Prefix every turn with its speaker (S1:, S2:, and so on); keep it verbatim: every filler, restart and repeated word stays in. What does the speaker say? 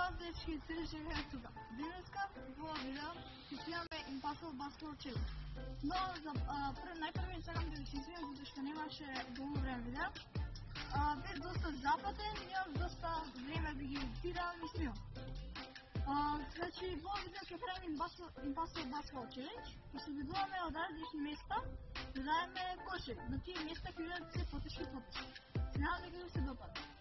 S1: Ćao dečki, sreće je тука. Денеска во видео ќе имаме Impossible Basketball Challenge. Но за прв најпрви сакам да ви се извинам затоа што немаше долго време видео. А, бев доста запатен, имам доста време да ги едитирам и снимам. Значи, во видео ќе правим Impossible Basketball Challenge и се бидуваме од различни места да даеме кошеви, но тие места ќе бидат се потешки потешки. Се надам дека ви се допадат.